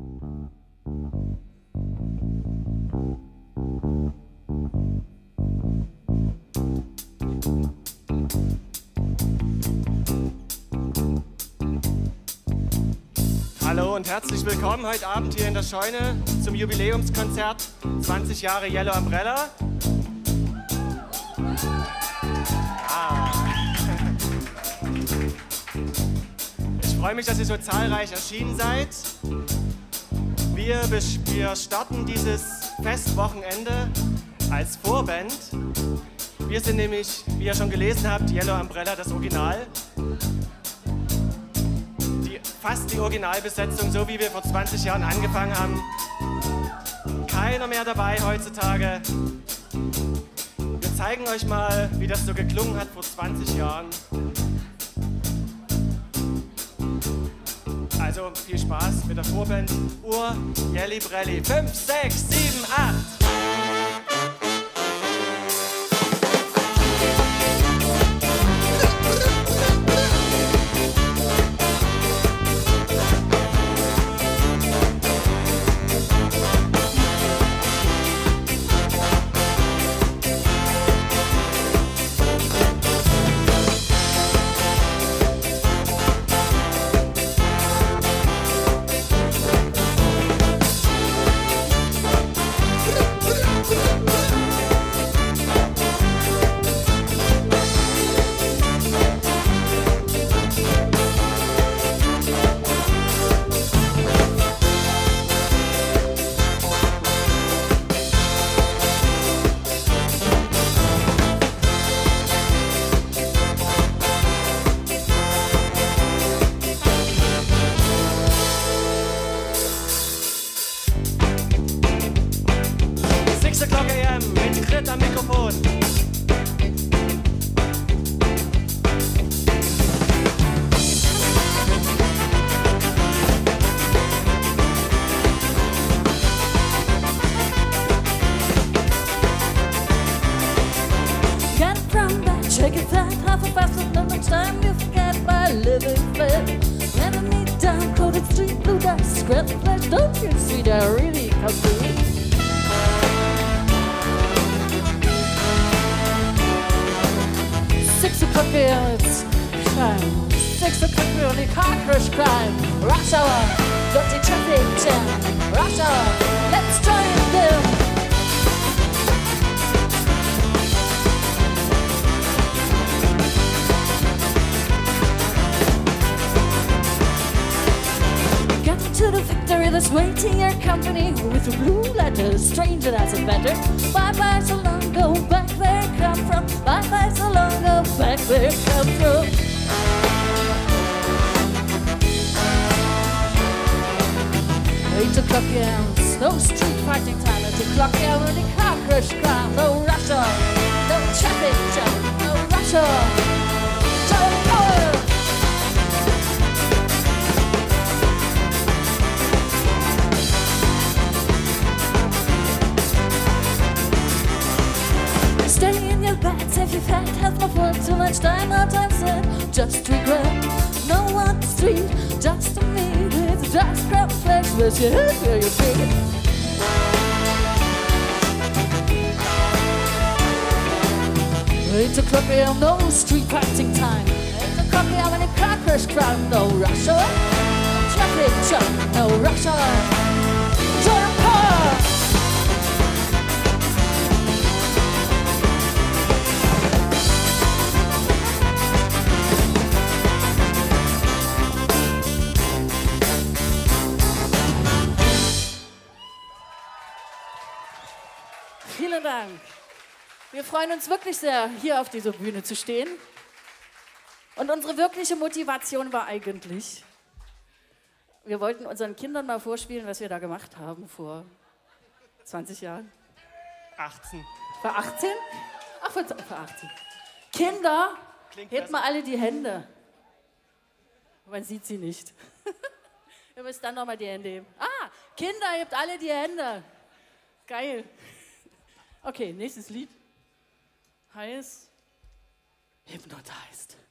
Hallo und herzlich willkommen heute Abend hier in der Scheune zum Jubiläumskonzert 20 Jahre Yellow Umbrella. Ich freue mich, dass ihr so zahlreich erschienen seid. Wir starten dieses Festwochenende als Vorband. Wir sind nämlich, wie ihr schon gelesen habt, Yellow Umbrella, das Original. Fast die Originalbesetzung, so wie wir vor 20 Jahren angefangen haben. Keiner mehr dabei heutzutage. Wir zeigen euch mal, wie das so geklungen hat vor 20 Jahren. Also viel Spaß mit der Vorband Ur Jelly Brelli. 5, 6, 7, 8. Am Mikrofon. Get from back, shake it flat, half a fast and no much time you forget by living flat. Let me down, coated street blue dust, scrap the flesh, don't you see that really come through? 6 o'clock here, it's time. 6 o'clock here, only car crash crime. Rush hour, dirty traffic jam. Rush hour, let's join them. Get to the victory that's waiting your company with the blue letters, stranger that's a better. Bye-bye so long, go back there come from. Bye-bye so long, go back there come from. Eight o'clock, yeah, it's no street fighting time. 8 o'clock, yeah, when the car crash crime. No rush hour, no traffic jam, no rush hour. Don't go! Stay in your beds if you've had no fun. Too much time, no time said. Just regret. No one on the street, just a me with a dark scrap flesh. Where's your head, where your feet? 8 o'clock a.m. no street fighting time. 8 o'clock a.m. when a car crash crime. No rush hour, traffic jam. No rush hour. Join a car. Vielen Dank. Wir freuen uns wirklich sehr, hier auf dieser Bühne zu stehen. Und unsere wirkliche Motivation war eigentlich, wir wollten unseren Kindern mal vorspielen, was wir da gemacht haben vor 20 Jahren. 18. Vor 18? Ach, vor 18. Kinder, hebt mal alle die Hände. Man sieht sie nicht. Ihr müsst dann nochmal die Hände heben. Ah, Kinder, hebt alle die Hände. Geil. Okay, nächstes Lied heißt Hypnotized.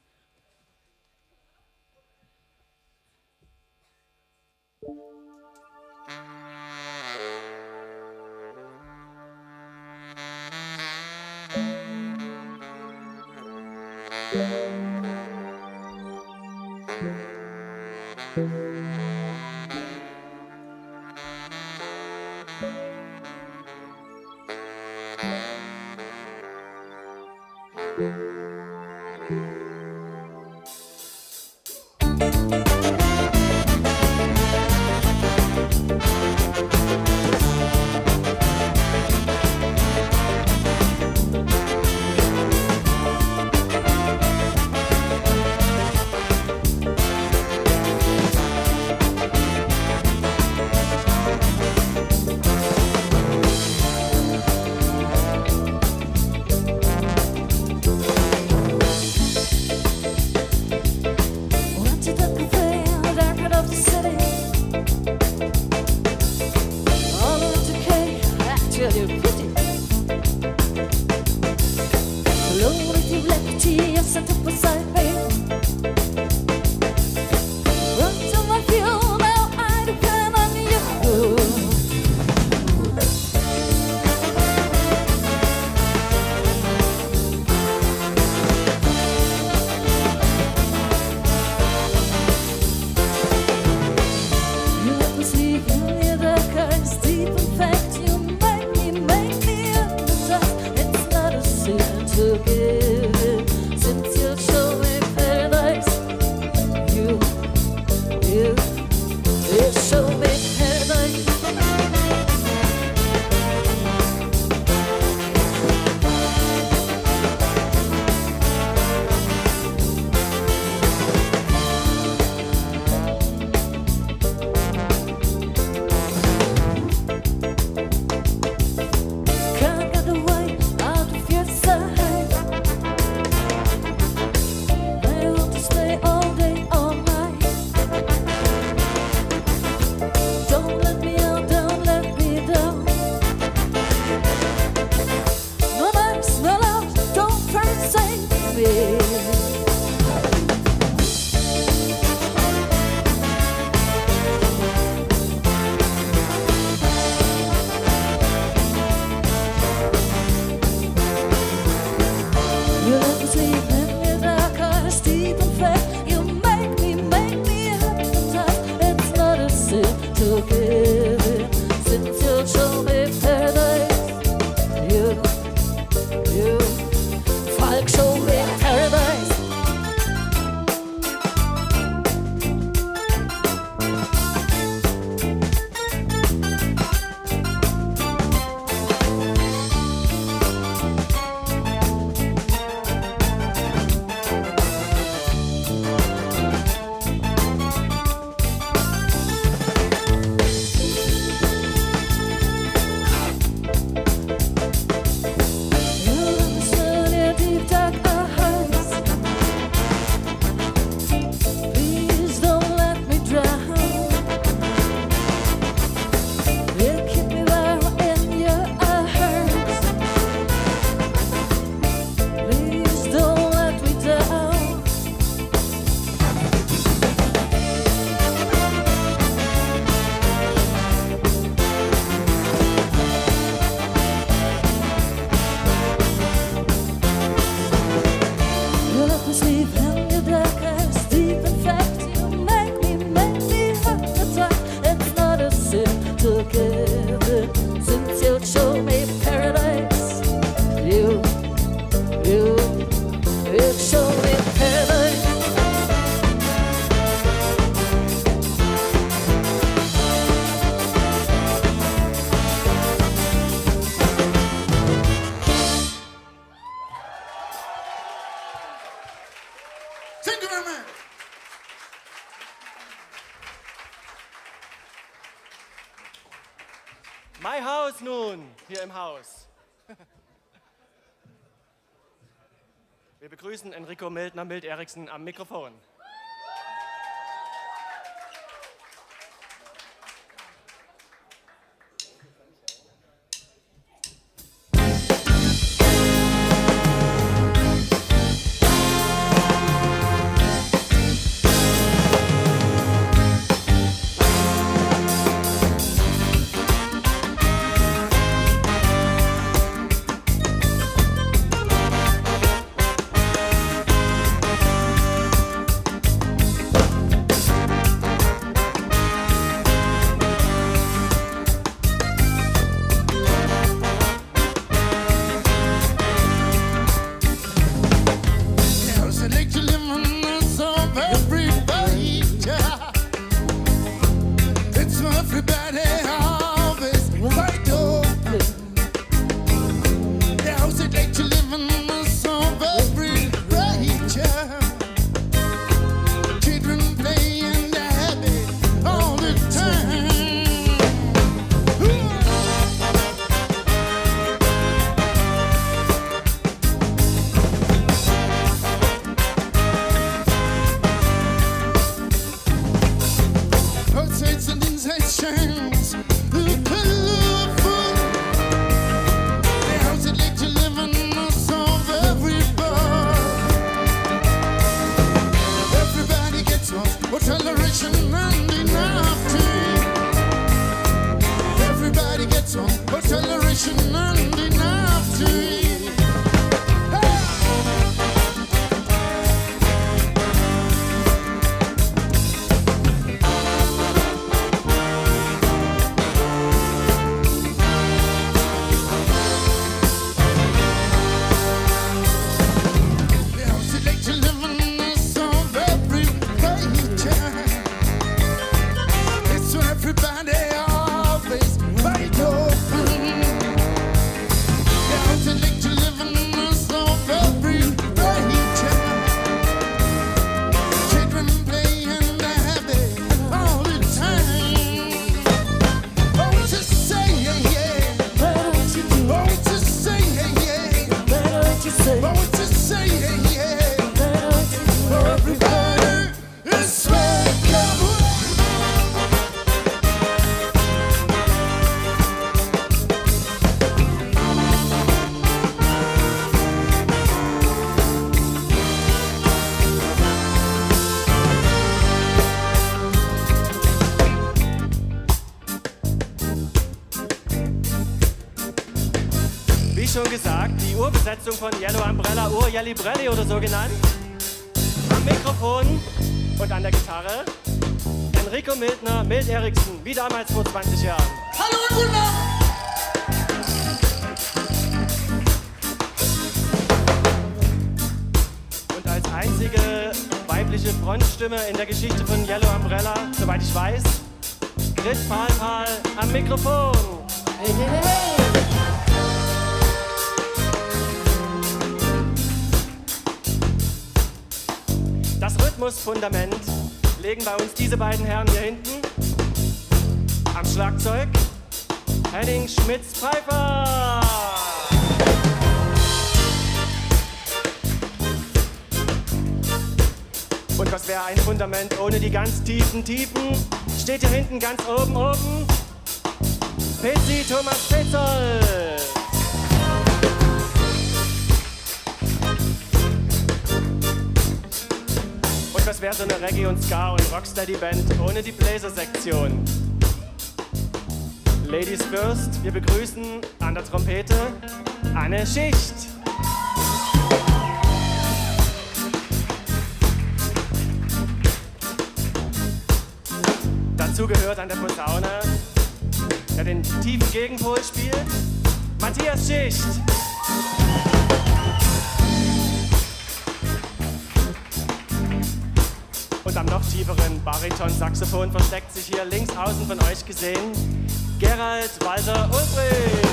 My House nun, hier im Haus. Wir begrüßen Enrico Mildner, Mild Eriksen am Mikrofon. Besetzung von Yellow Umbrella, Jelly Brelli oder so genannt. Am Mikrofon und an der Gitarre Enrico Mildner, Mild Eriksen, wie damals vor 20 Jahren. Hallo und guten Abend! Und als einzige weibliche Frontstimme in der Geschichte von Yellow Umbrella, soweit ich weiß, Grit Pal am Mikrofon. Hey, hey, hey. Das Rhythmusfundament legen bei uns diese beiden Herren hier hinten. Am Schlagzeug Henning Schmitz-Pfeiffer. Und was wäre ein Fundament ohne die ganz tiefen Tiefen? Steht hier hinten ganz oben. Petzi Thomas Petzold. Und was wäre so eine Reggae- und Ska- und Rocksteady-Band ohne die Bläsersektion? Ladies first, wir begrüßen an der Trompete Anne Schicht. Dazu gehört an der Posaune, der den tiefen Gegenpol spielt, Matthias Schicht. Und am noch tieferen Bariton-Saxophon versteckt sich hier links außen von euch gesehen Gerald Walter Ulbrich.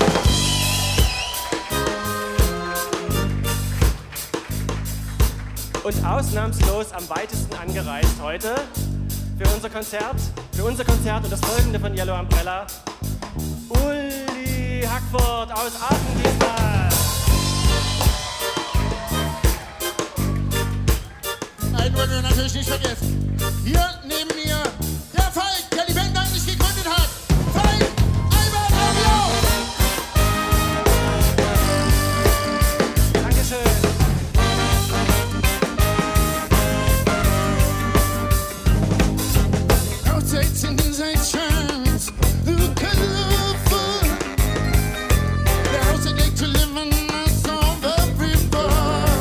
Und ausnahmslos am weitesten angereist heute für unser Konzert und das folgende von Yellow Umbrella, Uli Hackford aus Aachen diesmal. Einen wollen wir natürlich nicht vergessen. Hier neben mir der Falk, der die Band eigentlich gegründet hat. Falk, Albert Avion! Dankeschön. Rotating sensations, look colorful. They rotate to live in us on the river.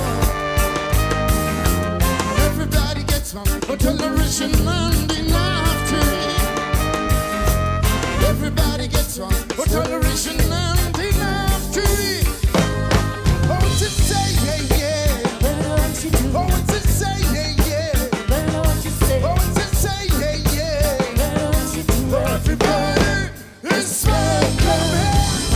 Everybody gets one, but toleration and enough to eat. Everybody gets one, but toleration and enough to eat. Oh, what to say, yeah, yeah. Oh, what to say, yeah, yeah. Oh, what to say, yeah, yeah. Everybody is welcome.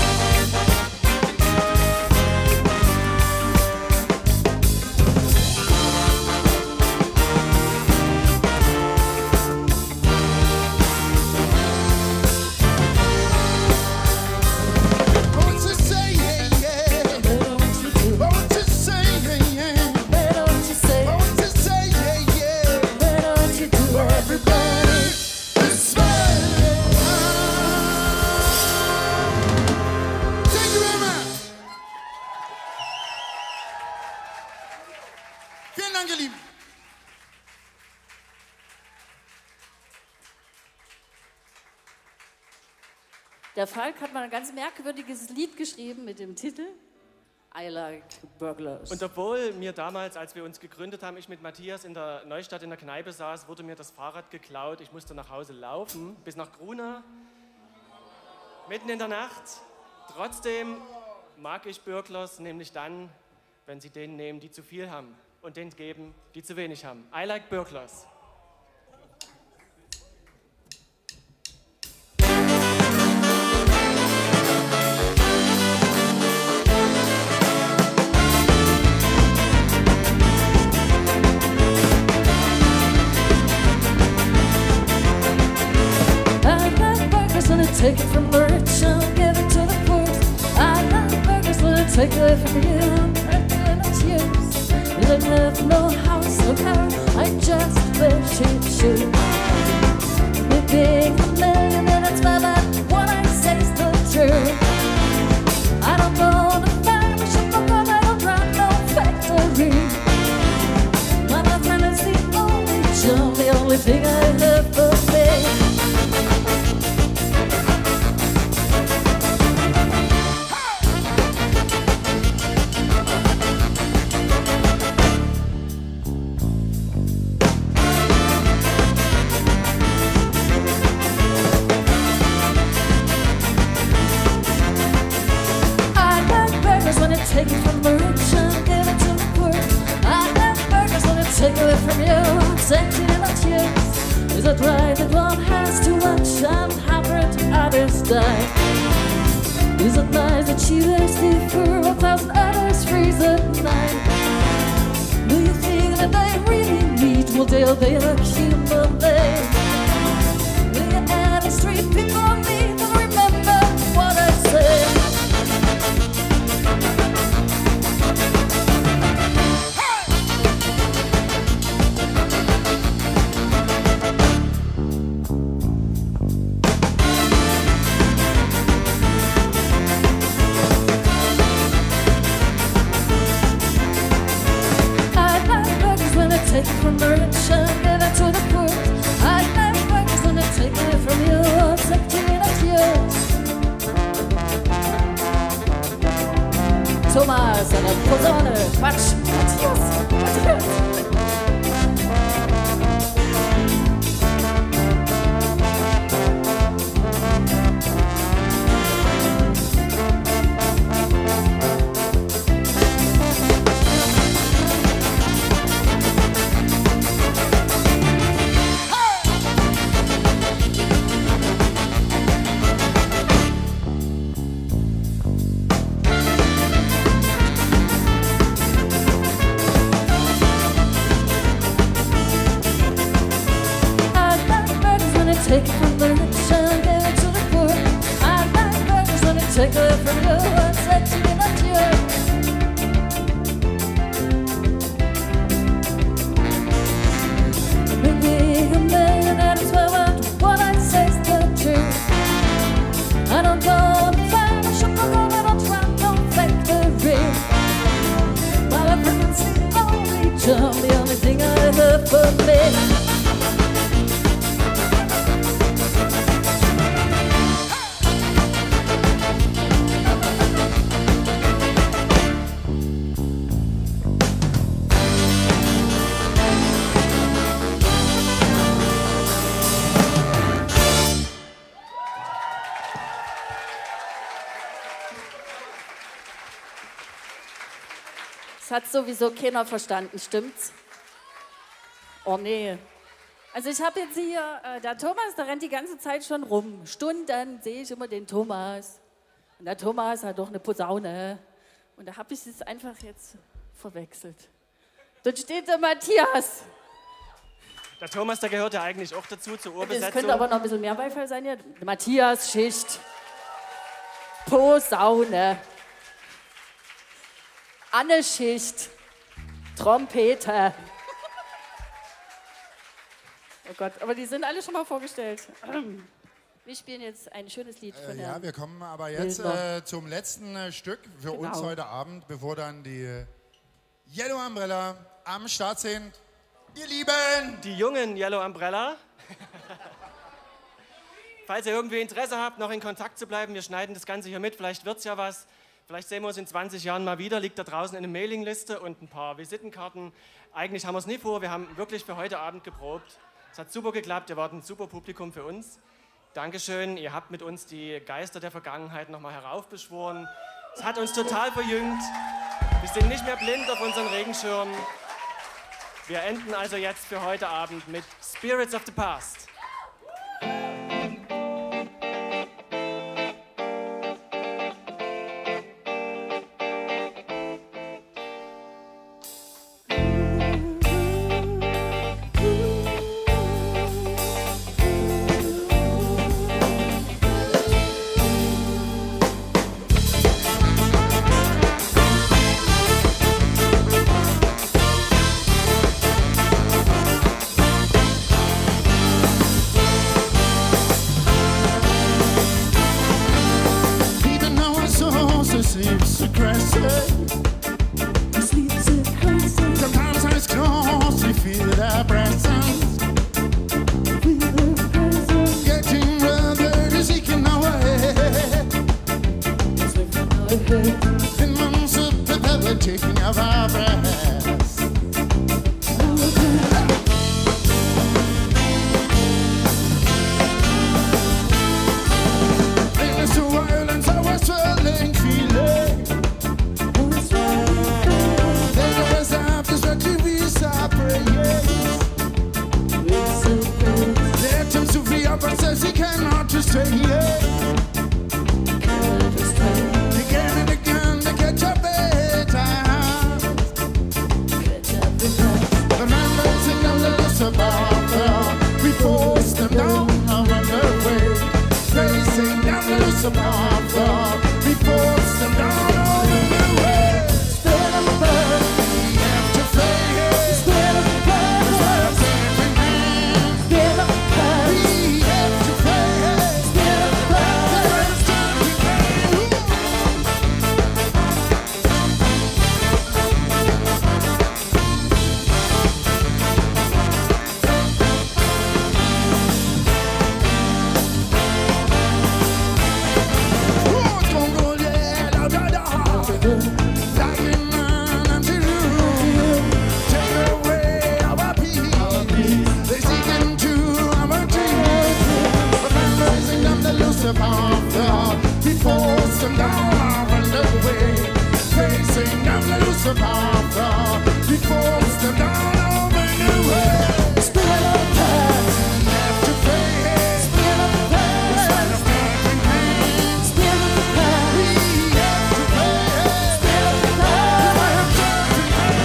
Vielen Dank, ihr Lieben. Der Falk hat mal ein ganz merkwürdiges Lied geschrieben mit dem Titel I Like Burglars. Und obwohl mir damals, als wir uns gegründet haben, ich mit Matthias in der Neustadt in der Kneipe saß, wurde mir das Fahrrad geklaut. Ich musste nach Hause laufen, bis nach Gruna, mitten in der Nacht. Trotzdem mag ich Burglars, nämlich dann, wenn sie denen nehmen, die zu viel haben, und denen geben, die zu wenig haben. I like Burglars. Take it from the rich and give it to the poor. I like burgers, let it take it from you and it's yours. You don't have no house, no car, I just wear cheap shoes. With being a million minutes, but what I say is the truth. I don't go to farm shop, I don't run no factory. My friend is the only job, the only thing I have for me. sentient years. Is it right that one has to watch and 100 others die? Is it nice that she lives before 1,000 others freeze at night? Do you think that they really need will they obey a human being? Will you add a street people need to remember what I say? Take from the rich and give it to the poor. I never was gonna take it from you, except you not yours. Thomas and a Posaune, Quatsch, Matthias. Take from the rich and give it to the poor. I like burgers when they take it from you and said to me not yours. Maybe a million and it's what I say is the truth. I don't go to find a shop, I don't run no factory. But I preference the only job, the only thing I have for me. Hat sowieso keiner verstanden, stimmt's? Oh nee. Also ich habe jetzt hier, der Thomas, der rennt die ganze Zeit schon rum. Stunden sehe ich immer den Thomas. Und der Thomas hat doch eine Posaune. Und da habe ich es einfach jetzt verwechselt. Dort steht der Matthias. Der Thomas, der gehört ja eigentlich auch dazu, zur Urbesetzung. Es könnte aber noch ein bisschen mehr Beifall sein hier. Matthias, Schicht. Posaune. Anne Schicht, Trompete. Oh Gott, aber die sind alle schon mal vorgestellt. Wir spielen jetzt ein schönes Lied von der Ja, wir kommen aber jetzt zum letzten Stück für uns heute Abend, bevor dann die Yellow Umbrella am Start sind. Ihr Lieben! Die jungen Yellow Umbrella. Falls ihr irgendwie Interesse habt, noch in Kontakt zu bleiben, wir schneiden das Ganze hier mit, vielleicht wird's ja was. Vielleicht sehen wir uns in 20 Jahren mal wieder, liegt da draußen eine Mailingliste und ein paar Visitenkarten. Eigentlich haben wir es nie vor, wir haben wirklich für heute Abend geprobt. Es hat super geklappt, ihr wart ein super Publikum für uns. Dankeschön, ihr habt mit uns die Geister der Vergangenheit nochmal heraufbeschworen. Es hat uns total verjüngt. Wir sind nicht mehr blind auf unseren Regenschirmen. Wir enden also jetzt für heute Abend mit Spirits of the Past. Lucifer. We force them down and run away. Facing down the Lucifer. We force them down and run away. Spirit of the bird, we have to face. Spirit of the bird, that's what I'm saying. Spirit of the bird, we have to face. Spirit of the bird, that's what I'm saying. We force them down and away. Facing down the Lucifer. We force them down and away. Spirit of the past, we have to face. Spirit of the past, that's what I'm saying. Spirit of the past, we have to face. Spirit of the past, that's what I'm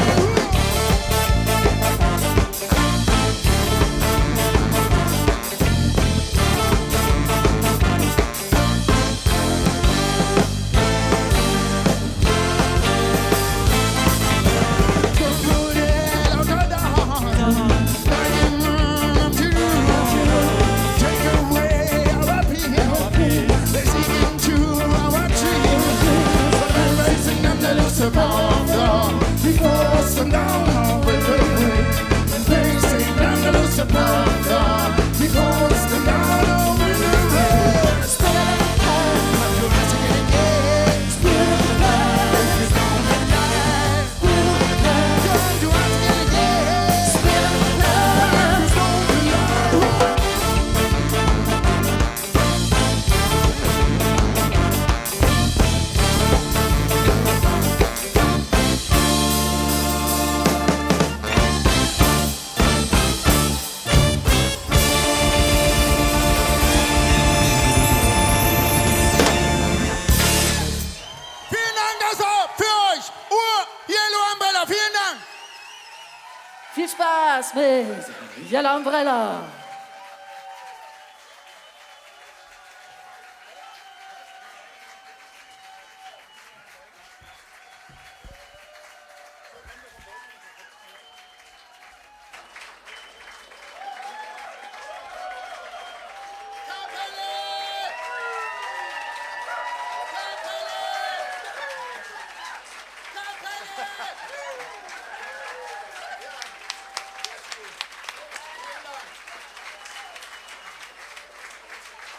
we force them down with the wind. Facing down the Lucifer. We force them down with the wind. Spirit of the past, I'm too much to get again. Spirit of the past, it's on the night. Spirit of the past, I'm too much to get again. Spirit of the past, it's on the night. Viel Spaß mit Yellow Umbrella.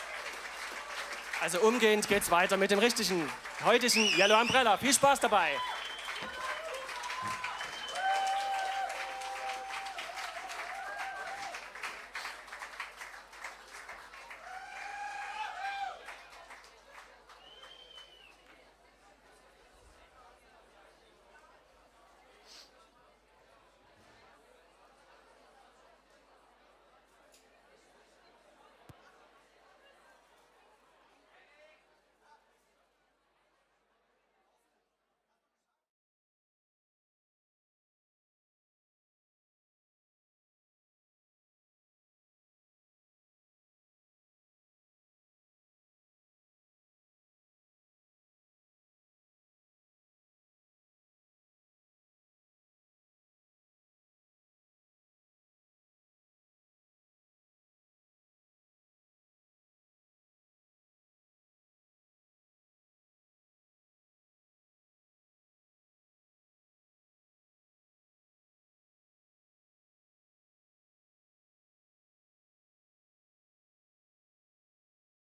Also umgehend geht's weiter mit dem richtigen, heutigen Yellow Umbrella. Viel Spaß dabei!